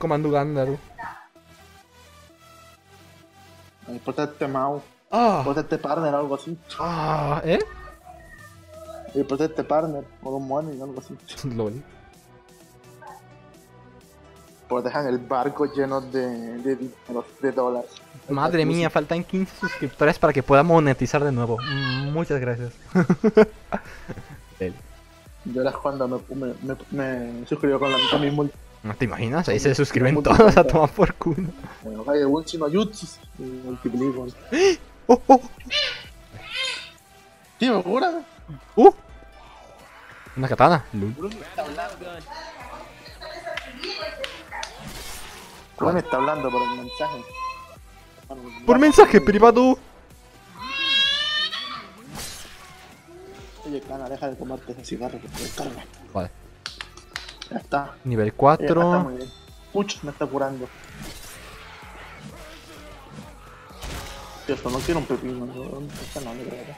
comando Gandalf. Protect mouse. Ah, Protect partner, algo así. ¿eh? Y protect partner, o un money, algo así. LOL. Protejan el barco lleno de dólares. Madre mía, faltan 15 suscriptores para que pueda monetizar de nuevo. Muchas gracias. Yo era cuando me suscribió con la mitad mismo. ¿No te imaginas? Ahí se suscriben todos a tomar por culo. Bueno, hay un chino jutsus y multiplico. ¡Oh, oh! Tío, júrame. Una katana. LOL. ¿Cuál me está hablando por el mensaje? Por mensaje privado. Oye, Cana, deja de tomarte ese cigarro que te descarga. Vale. Ya está. Nivel Ya está 4. muy bien. Puch, me está curando. Tío, esto no quiero un pepino. ¿Dónde está la negra?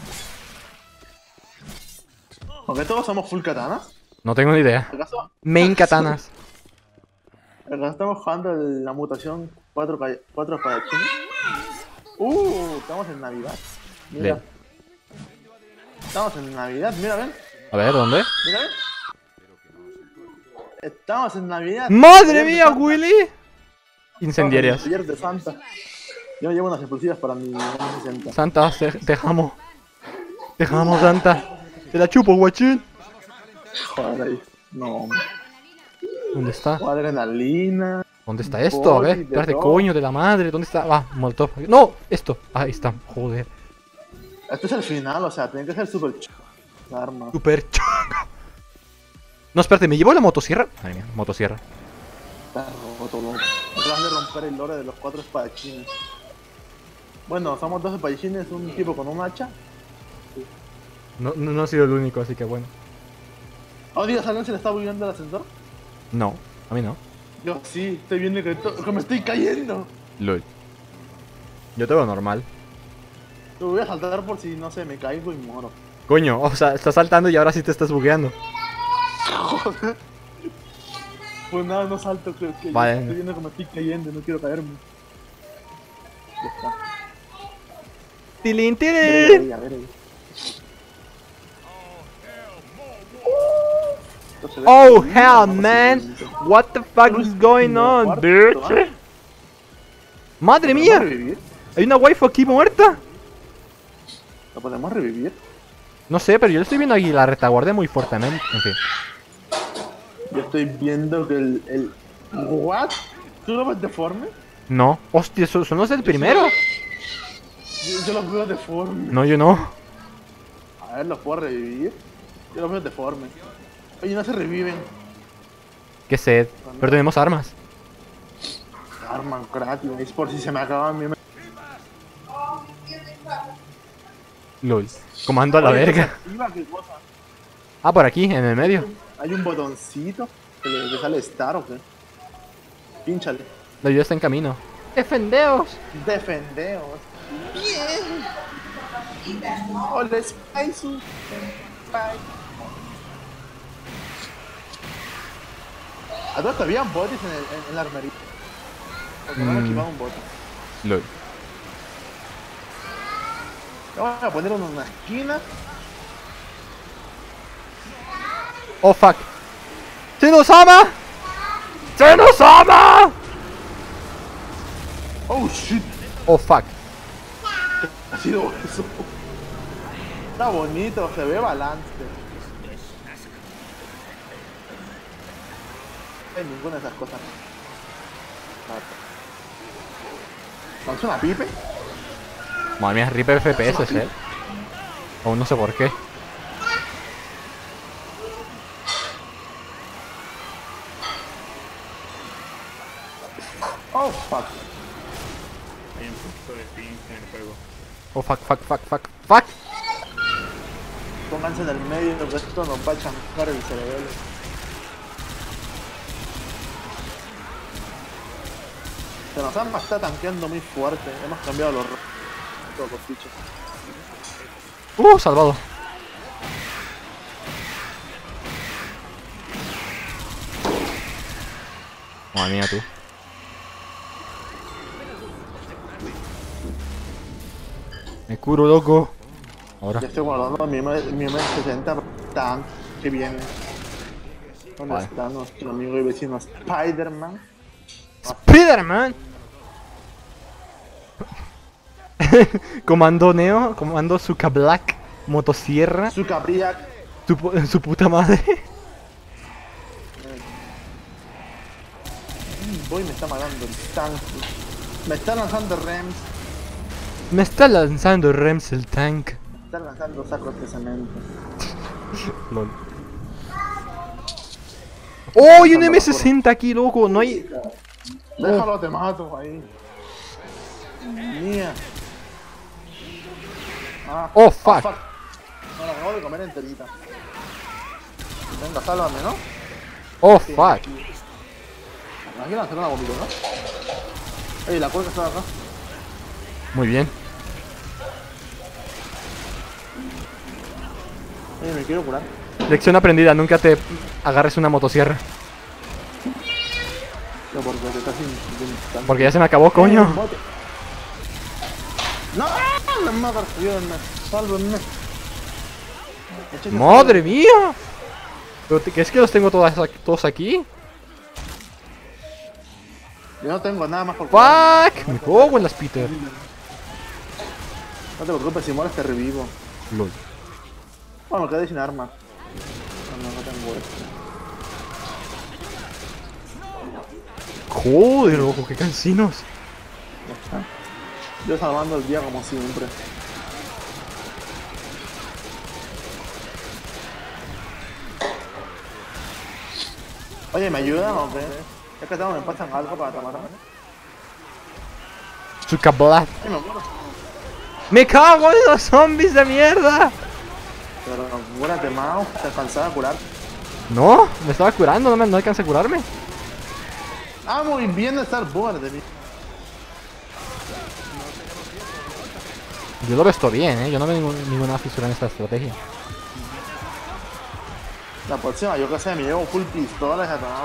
¿Por qué todos somos full katanas? No tengo ni idea. ¿Acaso? Main katanas. ¿Acaso estamos jugando la mutación 4 espadachines? Estamos en Navidad. Mira. Bien. Estamos en Navidad, mira, ven. A ver, ¿dónde? Mira, ven. Estamos en Navidad. ¡Madre mía, Willy! Incendiarias. Ayer de Santa. Yo me llevo unas explosivas para mi 60. Santa, te amo. Te amo, Santa. Te la chupo, guachín. Joder, ahí. No. ¿Dónde está? Adrenalina. ¿Dónde está esto? A ver, de espérate, todo. coño, de la madre. ¿Dónde está? Ah, molotov. ¡No! Esto. Ahí está. Joder. Este es el final, o sea, tiene que ser super ch... La arma. Super chungo. No, espérate, ¿me llevo la motosierra? Madre mía, motosierra. Está roto, loco. Acabas de romper el lore de los 4 espadachines. Bueno, somos 2 espadachines, un tipo con un hacha. No he sido el único, así que bueno. Oh, Dios, ¿a alguien se le está bugueando el ascensor? No, a mí no. Yo sí, estoy viendo que me estoy cayendo. LOL. Yo te veo normal. Lo voy a saltar por si, no sé, me caigo y muero. Coño, o sea, estás saltando y ahora sí te estás bugueando. Joder. Pues nada, no salto, creo que Vale. estoy viendo que me estoy cayendo y no quiero caerme. Ya está. ¡Tilín, Ver tilín! ahí, a ver ahí. Esto se ve Oh, como hell, una man! posibilidad. What the fuck is going on, Muerto, bitch? ¿ah? ¡Madre ¿Lo mía! podemos revivir? ¿Hay una waifu aquí muerta? ¿Lo podemos revivir? No sé, pero yo le estoy viendo aquí la retaguardia muy fuertemente. En fin. Yo estoy viendo que el... ¿What? ¿Tú lo ves deforme? No. Hostia, ¿son los del primero? Yo los veo deforme. No, yo no. A ver, ¿los puedo revivir? Yo los veo deforme. Oye, no se reviven. Qué sed. Pero tenemos armas. Arman gratis, es por si se me acaban mi... LOL. Comando a la Oye, verga. activa, ¿qué cosa? Ah, por aquí, en el medio. Hay un botoncito que le sale Star o qué. Pínchale. La ayuda está en camino. ¡Defendeos! Defendeos. Bien. Hola, Spaisu. ¿A todos habían botes en la armería? Porque no me equipaba un bote. LOL. Vamos a poner uno en una esquina. ¡Oh, fuck! ¡Se nos ama! ¡Se nos ama! Oh shit. ¡Oh, fuck! ¿Qué ha sido eso? Está bonito, se ve balance. No hay ninguna de esas cosas. ¿Lanza una pipe? Madre mía, rip FPS, Aún no sé por qué. Oh fuck. Hay un punto de ping en el juego. ¡Oh, fuck, fuck, fuck, fuck, fuck! Pónganse en el medio, que esto nos va a chancar el cerebelo. Se nos está tanqueando muy fuerte. Hemos cambiado los fichos. Salvado. Madre mía, tú. Me curo, loco. Ahora. Ya estoy guardando mi M60 tank que viene. ¿Dónde Vale. está nuestro amigo y vecino Spider-Man? ¡Spiderman! Comando Neo, comando Zuka Black, motosierra, Su Cabriac. su puta madre. Voy, me está matando el tank. Me está lanzando Rems. Me está lanzando Rems el tank. Me está lanzando sacos de cemento. Lol. ¡Oh! Y un M60 aquí, loco. No hay. Déjalo, te mato ahí. Mía. Ah, Oh, fuck. No, la acabo de comer enterita. Venga, sálvame, ¿no? Oh, fuck. Aquí lanzar una bombita, ¿no? Ey, la cuerda está acá. Muy bien. Ey, me quiero curar. Lección aprendida, nunca te agarres una motosierra. No, porque te estás intentando. Porque ya se me acabó, coño. ¡No! ¡Me mata! Ayúdenme. Sálvenme. ¡Madre mía! ¿Pero qué es que los tengo todos aquí? Yo no tengo nada más por ¡Fuck! Me cago en las Peter. No te preocupes, si mueres te revivo. Lol. Bueno, me quedé sin arma. No tengo esto. Joder, loco, qué cansinos. Yo salvando el día como siempre. Oye, ¿me ayudan o qué? Es que tengo, me pasan algo para matarme. Zuka Black. Ay, me muero. ¡Me cago en los zombies de mierda! Pero cúrate, Mao. Te alcanzaba a curar. No, me estaba curando, no alcancé a curarme. Ah, muy bien de estar board de mí. Yo lo veo esto bien, yo no veo ninguna fisura en esta estrategia. La próxima, yo qué sé, me llevo full pistolas y atonado.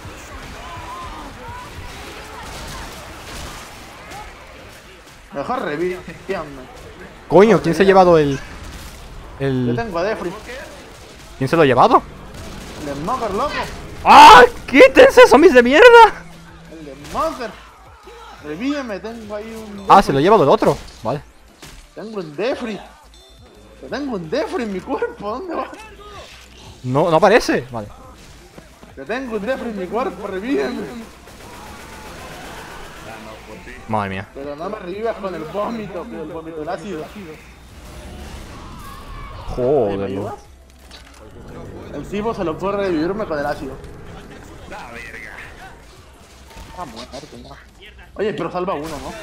Mejor revíame. Coño, ¿quién se ha llevado el. Yo tengo a Defri. ¿Quién se lo ha llevado? El de Mugger, loco. ¡Ah! ¡Quítense, zombies de mierda! El de Mugger. Revíveme, tengo ahí un. Ah, se lo ha llevado el otro. Vale. Tengo un Defri. Tengo un Defri en mi cuerpo, ¿dónde va? No, no aparece. Vale. Que tengo un Defri en mi cuerpo, revíveme. Madre mía. Pero no me revivas con el vómito, el ácido. Joder, ¿Me loco. ayudas? El tipo se lo puede revivirme con el ácido. La verga. Ah, muerto, no. Oye, pero salva uno, ¿no?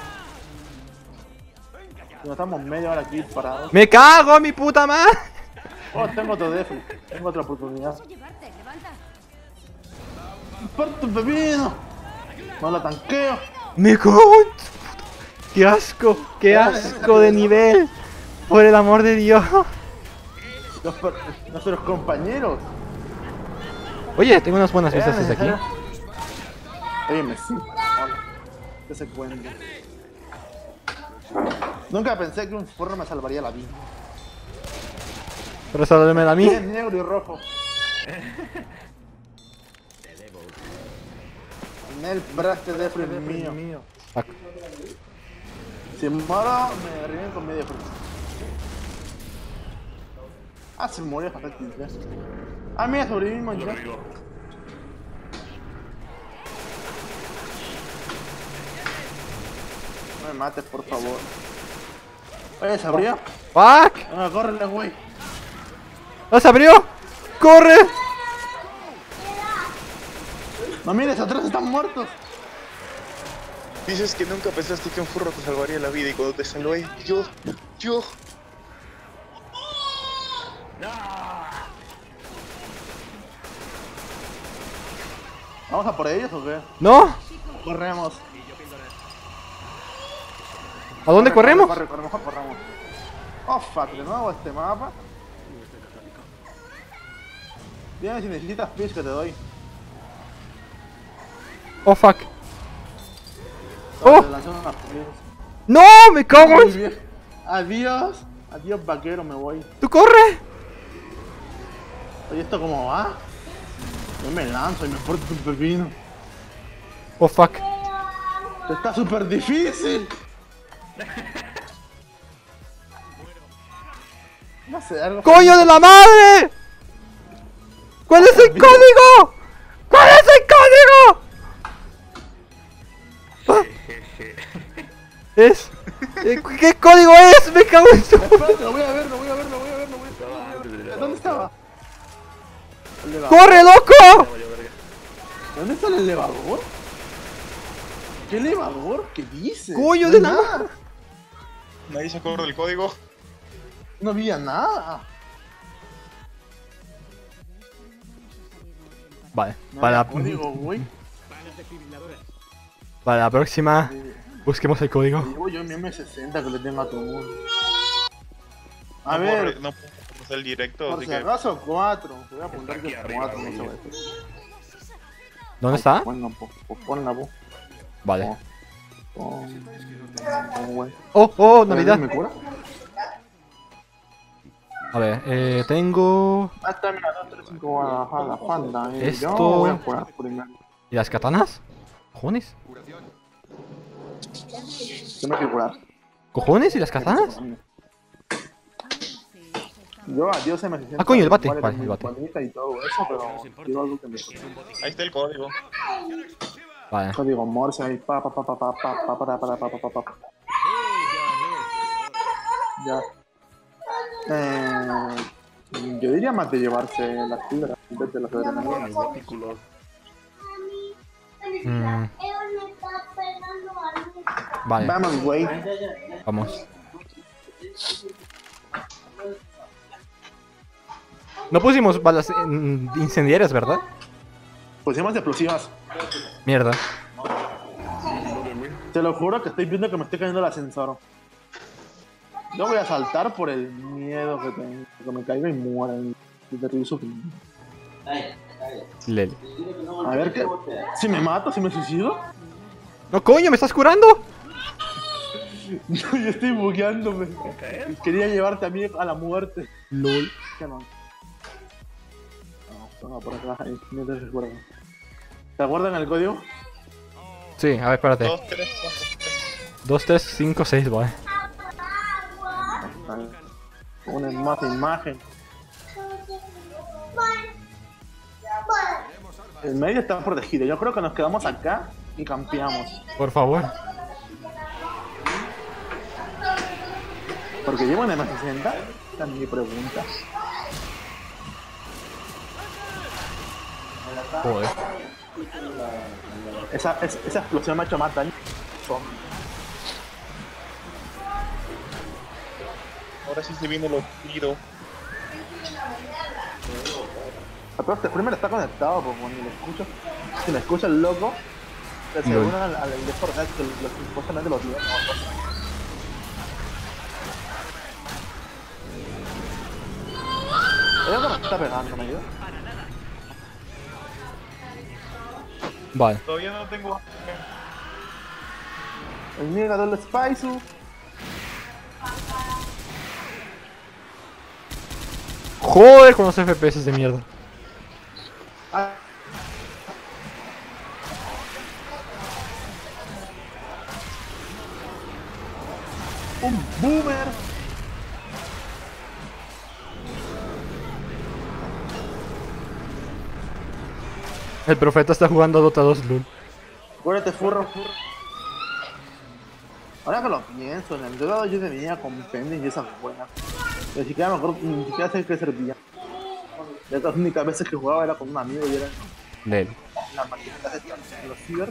Si no estamos media hora aquí parados. ¡Me cago en mi puta madre! Oh, tengo otro Defri. Tengo otra oportunidad. Llevarte, levanta. ¡Parto pepino! No la tanqueo. ¡Me cago en tu puta! ¡Qué asco! ¡Qué asco de nivel! ¡Por el amor de Dios! Nuestros compañeros. Oye, tengo unas buenas vistas desde aquí. Oye, sí. Hola. ¿Qué se cuenta? Nunca pensé que un forro me salvaría la vida. Pero sálvame a mí. Es negro y rojo. Nel Braste Defri es mío. Fuck. Si muero, me reviven con medio frente. Ah, se murió Jafet. Ah, mira, sobrevivimos Lo ya. revivo. No me mates, por favor. Oye, ¿se abrió? ¡Fuck! Venga, córrele, güey. ¡No se abrió! ¡Corre! No mires, atrás están muertos. Dices que nunca pensaste que un furro te salvaría la vida y cuando te salvé, yo. ¿Vamos a por ellos o qué? ¡No! Corremos. ¿A dónde corremos? Corre, mejor corremos. Oh, fuck, de nuevo este mapa. Dime si necesitas pitch que te doy. Oh, fuck. Oh. ¡Oh! ¡No! ¡Me cago en... Adiós. Adiós, vaquero, me voy. ¡Tú corre! Oye, ¿esto cómo va? Yo me lanzo y me porto un pepino. Oh, fuck. Esto está súper difícil. No sé, algo... ¡Coño de la madre! ¿Cuál es el código? ¿Cuál es el código? Ah. Es... ¿Qué código es? Me cago en su... Espérate, lo voy a ver. ¿Dónde estaba? El elevador. ¡Corre, loco! ¿Dónde está el elevador? ¿Qué elevador? ¿Qué dices? ¡Coño No de hay la nada. madre! Nadie se acuerda del código. No había nada. Vale, No para había la, código, güey. para la próxima, busquemos el código. Llevo yo mi M60 que le tengo a todo el mundo. A No ver, puedo- no puedo hacer el directo, por así si que... acaso 4. Voy a apuntar que Aquí es arriba, 4, no se güey. va a decir. ¿Dónde está? Ponla, po. Vale. Güey. Oh, Navidad. ¿Me cura? A ver, tengo... Ah, está, mira, 2, 3, 5 Guadalajara, Panda. Esto- Yo voy a jugar primero. ¿Y las katanas? ¿Cojones? Yo me quiero curar. ¿Cojones? ¿Y las katanas? Yo a Dios M60. Ah, coño, el bate. igual Vale, es el muy bate. bonita y todo eso, pero quiero algo que me Ahí está el código. Vale. código Morse ahí, pa. Ya. Yo diría más de llevarse las fibras en vez de las adrenalinas. Góticos. Vale, Vamos, güey. vamos. No pusimos balas incendiarias, ¿verdad? Pusimos explosivas. Mierda. Te lo juro que estoy viendo que me estoy cayendo el ascensor. Yo voy a saltar por el miedo que tengo. Que me caiga y muera. Y terrible sufrimiento. Lel. A ver qué. Si me mato, si me suicido. ¡No, coño! ¿Me estás curando? No, yo estoy bugueándome. Quería llevarte a mí a la muerte. LOL. ¿Qué no? No, por acá, ahí, no te recuerdo. ¿Te acuerdan el código? Sí, a ver, espérate. 2, 3, 4, 2, 3, 5, 6, vale. Ahí. Una más imagen. El medio está protegido. Yo creo que nos quedamos acá y campeamos. Por favor. Porque llevo en M60. Esa es mi pregunta. Joder. Esa explosión me ha hecho más daño. Ahora sí se viene lo tiro. Pero este primero está conectado, porque cuando lo escucho, si me escucha el loco, se unen al Discord que supuestamente lo tiene. Hay algo que me está pegando, ¿me ayuda? Vale. Todavía no tengo... El Negador del Spaisu. Joder con los FPS de mierda. Ah. Un boomer. El profeta está jugando a Dota 2, LOL. Acuérdate, furro. Ahora que lo pienso, en el dedo yo tenía con pending y esas buenas. Ni siquiera me acuerdo, ni siquiera sé qué servía. De las únicas veces que jugaba era con un amigo y era Lel. en las maquinitas estas, en los ciber.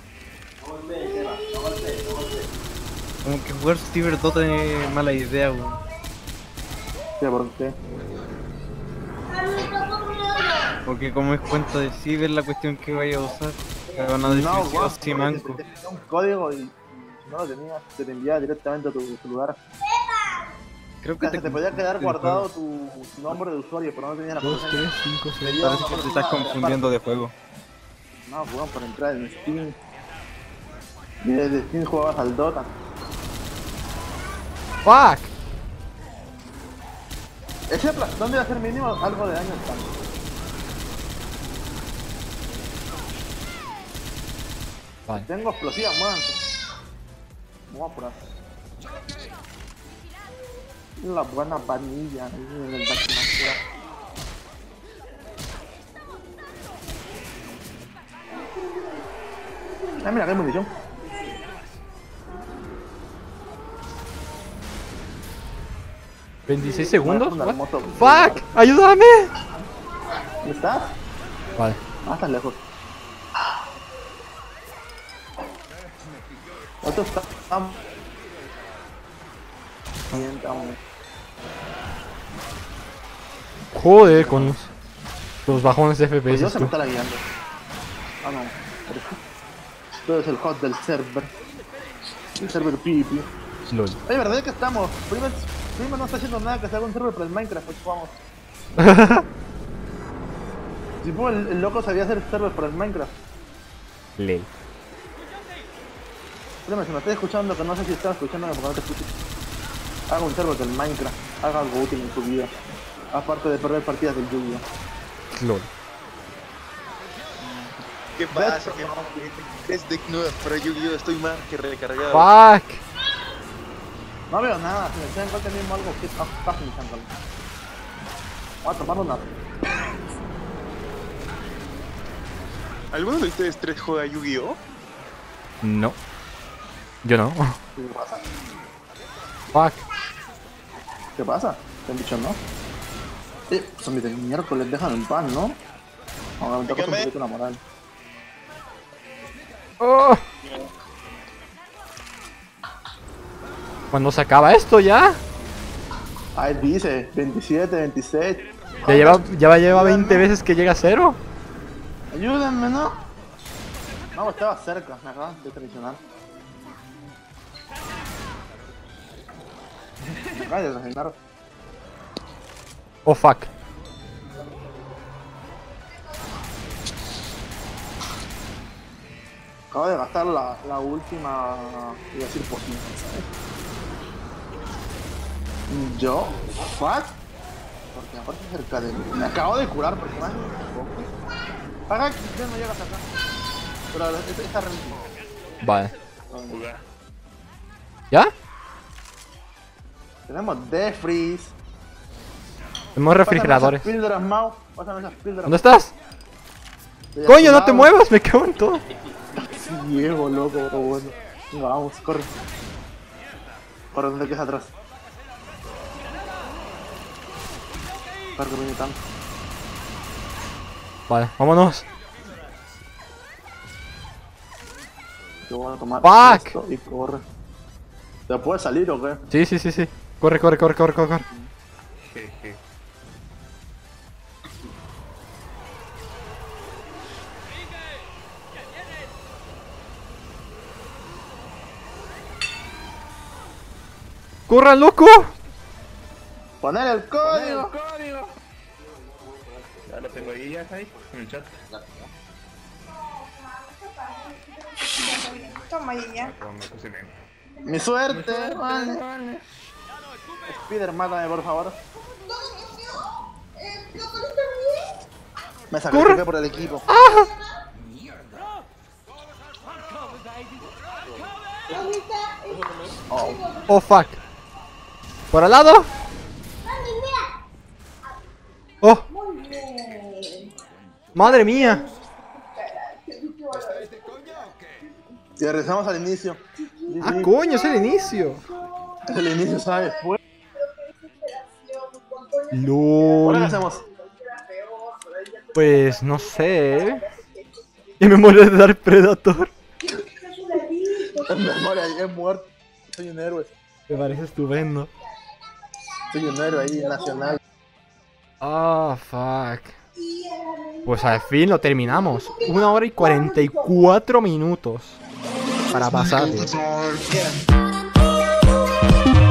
Como que jugar Cyber Dota es mala idea, weón. Sí, ¿por qué? Porque como es cuenta de Cyber la cuestión que vaya a usar, te van a decir No, sí guau, o sí manco. te tenía un código y si no lo tenías, te enviaba directamente a tu celular. Creo O que sea, se te podía quedar el guardado tu nombre de usuario, pero no tenías la 2, 3, contraseña. 5, 6. Parece que te estás confundiendo de juego. No, jugaban por entrar en Steam. Y desde Steam jugabas al Dota. Fuck. Ese aplastón debe hacer mínimo algo de daño al tanque. Vale. Tengo explosiva, muévanse. Me voy a apurar. La buena vanilla ahí en el Dakimakura. Ah, mira, que hay munición. ¿26 segundos? Una What? moto. Fuck. Ayúdame. ¿Dónde estás? Vale. Ah, estás lejos. Otro está... Bien, estamos. Joder, con los bajones de Pues yo FPS. se me Tú. está guiando. Ah, no. Tú eres el hot del server. El server pipi. LOL. Oye, ¿verdad que estamos? Prima no está haciendo nada que se haga un server para el Minecraft, pues vamos. Si pongo el loco sabía hacer server para el Minecraft. Ley. Prima, si me estás escuchando, que no sé si estás escuchando porque no te escucho. Haga un server del Minecraft. Haga algo útil en su vida. Aparte de perder partidas del Yu-Gi-Oh! LOL. ¿Qué pasa? ¿Qué pasa? Es de nuevo, pero yo estoy más que recargado. Fuck. No veo nada, si me echan cualquier mismo algo que está fucking chancalo. Voy a tomar una. ¿Alguno de ustedes tres juega Yu-Gi-Oh? No. Yo no. ¿Qué pasa? Fuck. ¿Qué pasa? ¿Te han dicho no? Zombies del miércoles, dejan en paz, ¿no? Ahora me toca un Dígame. poquito la moral. Oh. ¿Cuándo se acaba esto ya? Ahí dice, 27, 26. Ya lleva 20 veces que llega a 0. Ayúdenme, ¿no? No, estaba cerca, me acaban de traicionar. Me acaban de traicionar. Oh fuck. Acabo de gastar la última, iba a decir poción, ¿sabes? ¿Yo? ¿Fuck? Porque aparte cerca de mí. Me acabo de curar porque más un poco. Acá, ya no llegas acá. Pero está rendido. Vale. Jugar. ¿Ya? Tenemos Death Freeze. Tenemos refrigeradores. Pásame esas píldoras, Mau. Pásame esas píldoras. ¿Dónde estás? Estoy a ¡Coño, tu no te lado. muevas! Me cago en todo. Ciego, loco, pero bueno. Venga, vamos, corre. Corre, ¿dónde quedas atrás? Corre, que viene tanto. Vale, vámonos. Yo voy a tomar Fuck. esto y corre. ¿Te puedes salir o qué? Sí. Corre, corre. Jeje. ¡Corran, loco! ¡Poner el código! Ya lo tengo ahí, ya está ahí, en el chat. Toma ya. Como me puse bien. ¡Mi suerte! Vale. Spider, mátame, por favor. Me sacrifiqué por el equipo. Oh. Oh fuck. ¿Por al lado? Oh. Madre mía. Y regresamos al inicio. Ah, coño, es el inicio. Es el inicio, ¿sabes? Ahora qué LOL. hacemos. Pues no sé. Y me muero de Dark Predator. En memoria, es muerto. Soy un héroe. Me parece estupendo. Soy un héroe ahí nacional. Ah, fuck. Pues al fin lo terminamos. 1 hora y 44 minutos para pasarlo.